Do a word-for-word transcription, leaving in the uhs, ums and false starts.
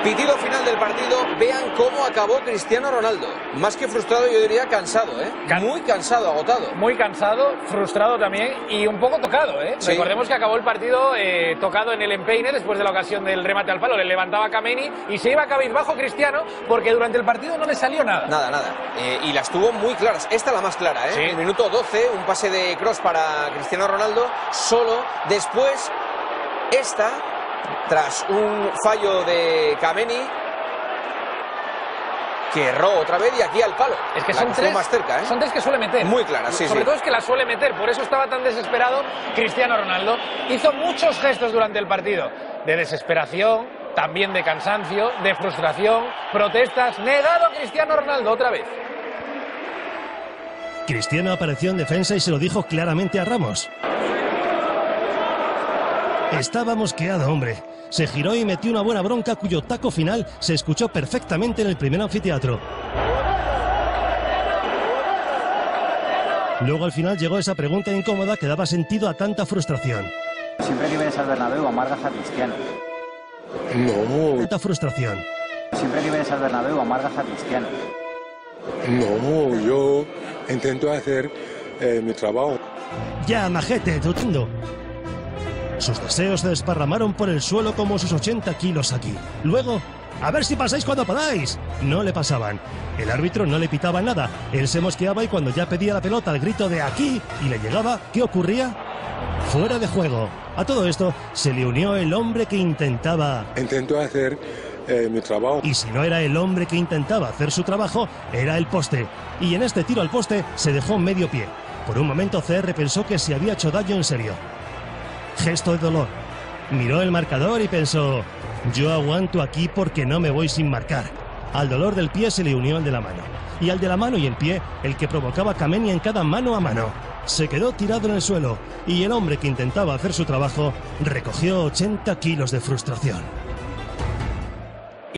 Pitido final del partido, vean cómo acabó Cristiano Ronaldo. Más que frustrado, yo diría cansado, ¿eh? Muy cansado, agotado. Muy cansado, frustrado también y un poco tocado, ¿eh? Sí. Recordemos que acabó el partido eh, tocado en el empeine después de la ocasión del remate al palo. Le levantaba Kameni y se iba cabizbajo Cristiano porque durante el partido no le salió nada. Nada, nada. Eh, y las tuvo muy claras. Esta la más clara, ¿eh? Sí. El minuto doce, un pase de cross para Cristiano Ronaldo, solo. Después, esta, tras un fallo de Kameni, que erró otra vez y aquí al palo. Es que la son que tres, más cerca, ¿eh? son tres que suele meter. Muy claras, sí, Sobre sí. todo es que las suele meter, por eso estaba tan desesperado Cristiano Ronaldo. Hizo muchos gestos durante el partido, de desesperación, también de cansancio, de frustración, protestas. Negado Cristiano Ronaldo otra vez. Cristiano apareció en defensa y se lo dijo claramente a Ramos. Estaba mosqueado, hombre. Se giró y metió una buena bronca cuyo taco final se escuchó perfectamente en el primer anfiteatro. Luego al final llegó esa pregunta incómoda que daba sentido a tanta frustración. Siempre que vienes al Bernabéu amargas a Cristiano. No, Tanta frustración. Siempre que vienes al Bernabéu amargas a Cristiano. no, yo intento hacer eh, mi trabajo. Ya, majete, tutundo. Sus deseos se desparramaron por el suelo como sus ochenta kilos aquí. Luego, a ver si pasáis cuando podáis. No le pasaban. El árbitro no le pitaba nada. Él se mosqueaba y cuando ya pedía la pelota al grito de aquí y le llegaba, ¿qué ocurría? Fuera de juego. A todo esto se le unió el hombre que intentaba... Intento hacer eh, mi trabajo. Y si no era el hombre que intentaba hacer su trabajo, era el poste. Y en este tiro al poste se dejó medio pie. Por un momento C R pensó que se había hecho daño en serio. Gesto de dolor. Miró el marcador y pensó, yo aguanto aquí porque no me voy sin marcar. Al dolor del pie se le unió el de la mano. Y al de la mano y el pie, el que provocaba Kameni en cada mano a mano. Se quedó tirado en el suelo y el hombre que intentaba hacer su trabajo recogió ochenta kilos de frustración.